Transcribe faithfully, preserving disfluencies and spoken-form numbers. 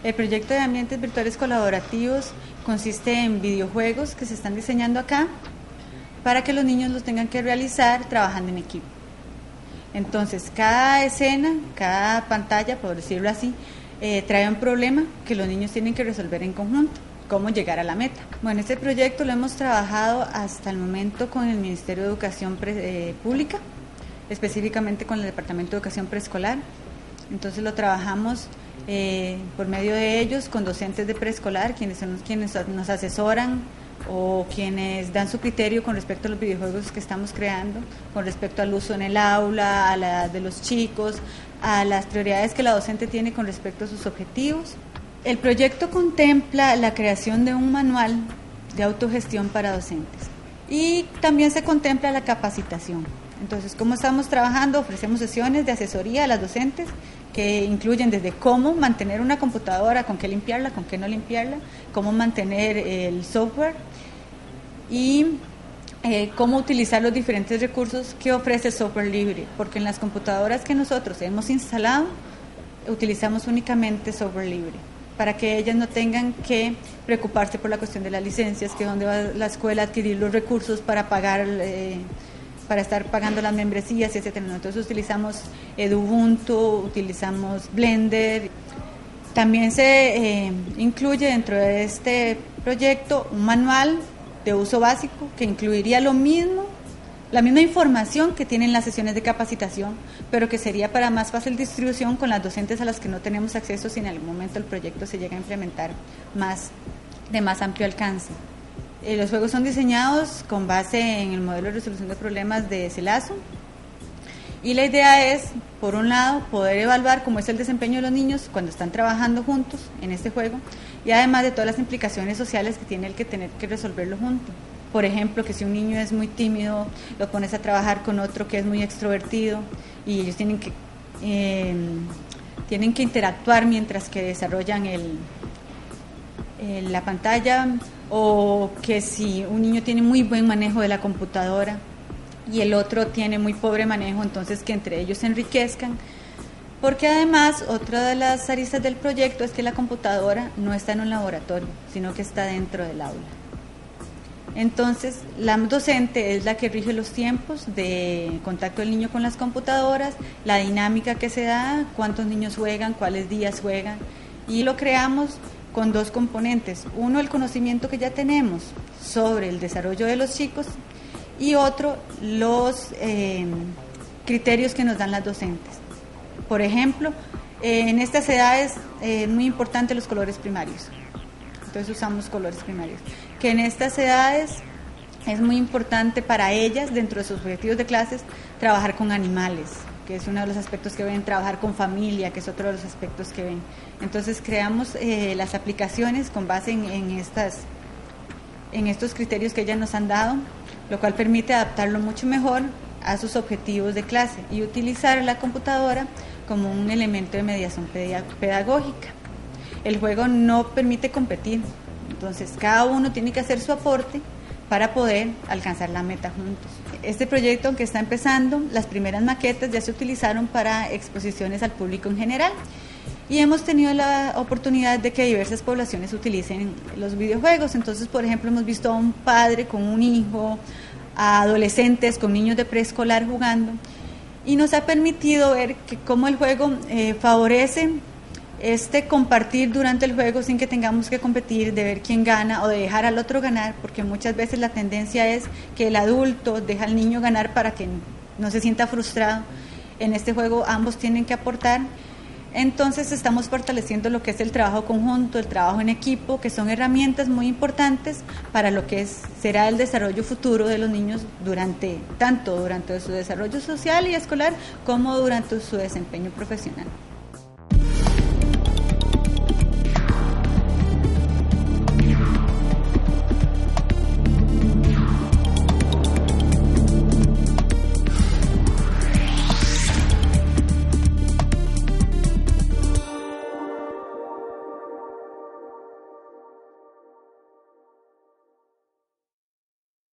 El proyecto de ambientes virtuales colaborativos consiste en videojuegos que se están diseñando acá para que los niños los tengan que realizar trabajando en equipo. Entonces, cada escena, cada pantalla, por decirlo así, eh, trae un problema que los niños tienen que resolver en conjunto, cómo llegar a la meta. Bueno, este proyecto lo hemos trabajado hasta el momento con el Ministerio de Educación Pre- eh, Pública, específicamente con el Departamento de Educación Preescolar. Entonces lo trabajamos eh, por medio de ellos con docentes de preescolar, quienes son quienes nos asesoran o quienes dan su criterio con respecto a los videojuegos que estamos creando, con respecto al uso en el aula, a la edad de los chicos, a las prioridades que la docente tiene con respecto a sus objetivos. El proyecto contempla la creación de un manual de autogestión para docentes y también se contempla la capacitación. Entonces, ¿cómo estamos trabajando? Ofrecemos sesiones de asesoría a las docentes que incluyen desde cómo mantener una computadora, con qué limpiarla, con qué no limpiarla, cómo mantener el software y eh, cómo utilizar los diferentes recursos que ofrece el software libre, porque en las computadoras que nosotros hemos instalado utilizamos únicamente software libre, para que ellas no tengan que preocuparse por la cuestión de las licencias, que dónde va la escuela a adquirir los recursos para pagar, eh, para estar pagando las membresías, etcétera. Nosotros utilizamos Edubuntu, utilizamos Blender. También se eh, incluye dentro de este proyecto un manual de uso básico que incluiría lo mismo, la misma información que tienen las sesiones de capacitación, pero que sería para más fácil distribución con las docentes a las que no tenemos acceso si en algún momento el proyecto se llega a implementar más, de más amplio alcance. Eh, los juegos son diseñados con base en el modelo de resolución de problemas de CELASO y la idea es, por un lado, poder evaluar cómo es el desempeño de los niños cuando están trabajando juntos en este juego y además de todas las implicaciones sociales que tiene el que tener que resolverlo juntos. Por ejemplo, que si un niño es muy tímido, lo pones a trabajar con otro que es muy extrovertido y ellos tienen que, eh, tienen que interactuar mientras que desarrollan el, el, la pantalla, o que si un niño tiene muy buen manejo de la computadora y el otro tiene muy pobre manejo, entonces que entre ellos se enriquezcan, porque además otra de las aristas del proyecto es que la computadora no está en un laboratorio, sino que está dentro del aula. Entonces, la docente es la que rige los tiempos de contacto del niño con las computadoras, la dinámica que se da, cuántos niños juegan, cuáles días juegan, y lo creamos con dos componentes. Uno, el conocimiento que ya tenemos sobre el desarrollo de los chicos, y otro, los eh, criterios que nos dan las docentes. Por ejemplo, eh, en estas edades es eh, muy importante los colores primarios. Entonces usamos colores primarios, que en estas edades es muy importante para ellas, dentro de sus objetivos de clases, trabajar con animales, que es uno de los aspectos que ven, trabajar con familia, que es otro de los aspectos que ven. Entonces creamos eh, las aplicaciones con base en, en, estas, en estos criterios que ellas nos han dado, lo cual permite adaptarlo mucho mejor a sus objetivos de clase y utilizar la computadora como un elemento de mediación pedagógica. El juego no permite competir, entonces cada uno tiene que hacer su aporte para poder alcanzar la meta juntos. Este proyecto, aunque está empezando, las primeras maquetas ya se utilizaron para exposiciones al público en general y hemos tenido la oportunidad de que diversas poblaciones utilicen los videojuegos. Entonces, por ejemplo, hemos visto a un padre con un hijo, a adolescentes con niños de preescolar jugando, y nos ha permitido ver que cómo el juego eh, favorece este compartir durante el juego sin que tengamos que competir, de ver quién gana o de dejar al otro ganar, porque muchas veces la tendencia es que el adulto deja al niño ganar para que no se sienta frustrado. En este juego ambos tienen que aportar, entonces estamos fortaleciendo lo que es el trabajo conjunto, el trabajo en equipo, que son herramientas muy importantes para lo que es, será el desarrollo futuro de los niños durante, tanto durante su desarrollo social y escolar como durante su desempeño profesional.